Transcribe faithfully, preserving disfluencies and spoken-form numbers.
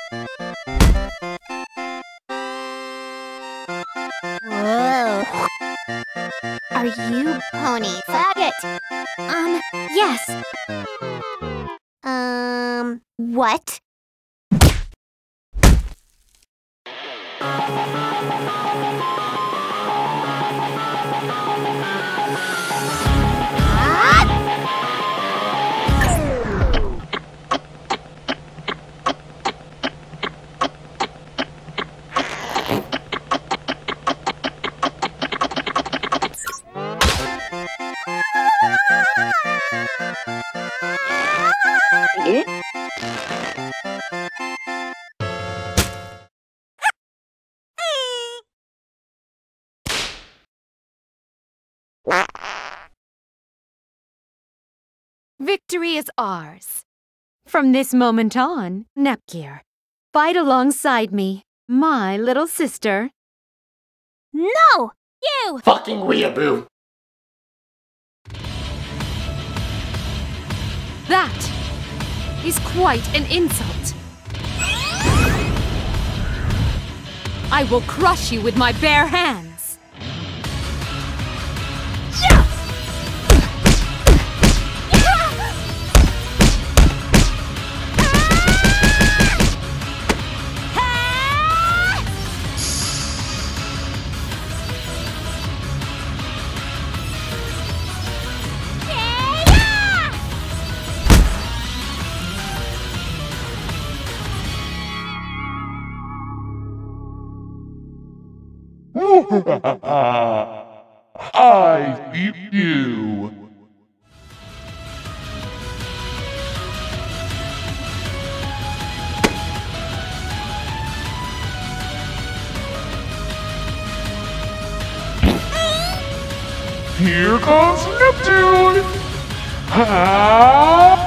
Whoa. Are you Pony Faggot? Um, yes. Um, what? Victory is ours. From this moment on, Nepgear, fight alongside me, my little sister. No! You! Fucking weeaboo! That is quite an insult. I will crush you with my bare hands. I beat you! Here comes Neptune! Ha!